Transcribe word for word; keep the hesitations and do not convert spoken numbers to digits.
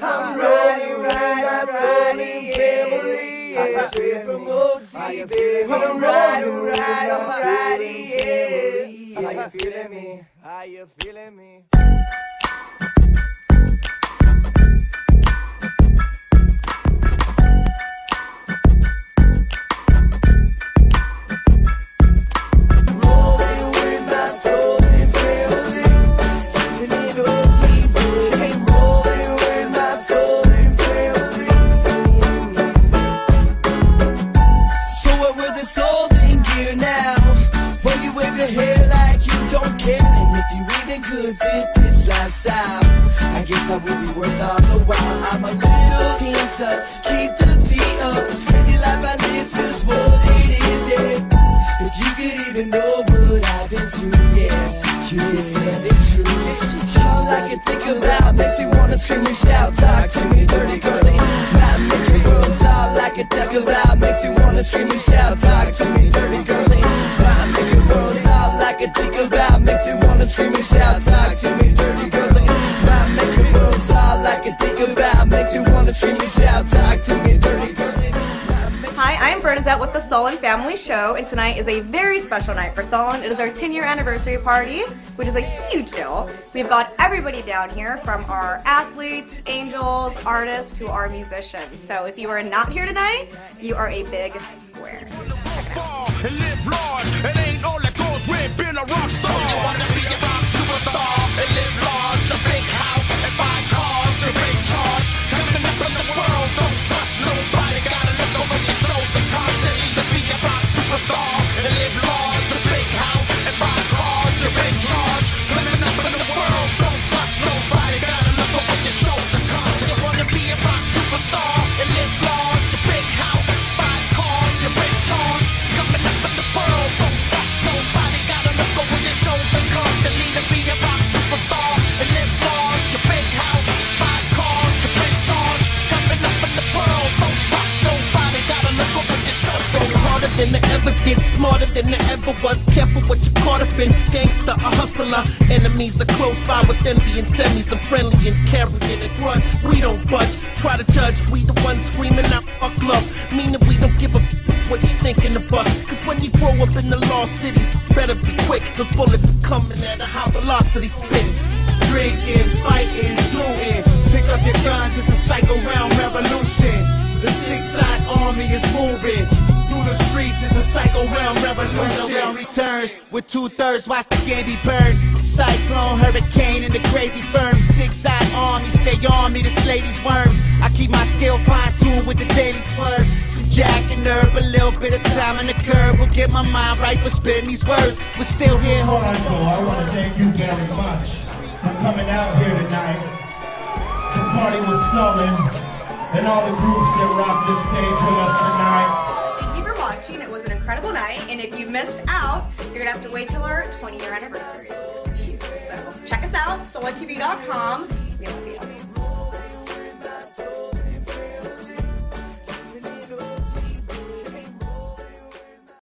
I'm riding, riding, riding, yeah. I'm straight from O C. How you feeling me? I'm riding, riding, I'm riding, yeah. How you feeling me? How you feeling me? Fit this lifestyle, I guess I would be worth all the while. I'm a little into keep the beat up. This crazy life I live, just what it is, yeah. If you could even know what I've been through, yeah, you can stand it true. All I can think about makes me wanna scream and shout. Talk to me, dirty girlie, not making rules. All I can think about makes me wanna scream and shout. Talk to me, dirty girlie, not making rules. All I can think about makes me wanna scream and shout. Talk to me, dirty girlie, not making rules. All I can think about makes me wanna scream and shout. Talk to me, dirty girlie. Hi, I'm Bernadette with the Sullen Family Show, and tonight is a very special night for Sullen. It is our ten year anniversary party, which is a huge deal. We've got everybody down here, from our athletes, angels, artists, to our musicians. So if you are not here tonight, you are a big square. Than I ever did, smarter than I ever was. Careful what you caught up in. Gangster, a hustler. Enemies are close by with envy and semis. I'm friendly and carrying a grudge. We don't budge. Try to judge. We the ones screaming out fuck love. Meaning we don't give a f what you thinking of us. Cause when you grow up in the lost cities, better be quick. Those bullets are coming at a high velocity spin. Drinking, fighting, shooting. Pick up your guns. It's a psycho round revolution. The six-side army is moving. Through the streets is a psycho realm revolution. Round returns with two-thirds, watch the game be burned. Cyclone, hurricane, and the crazy firm. Six-side army, stay on me to slay these worms. I keep my skill fine-tuned with the daily swerve. Some jack and herb, a little bit of time on the curb will get my mind right for spitting these words. We're still here. Hold on, though. I want to thank you very much for coming out here tonight to party with Sullen and all the groups that rock this stage with us tonight. It was an incredible night, and if you missed out, you're gonna have to wait till our twenty year anniversary. So check us out, sullen T V dot com. We love you.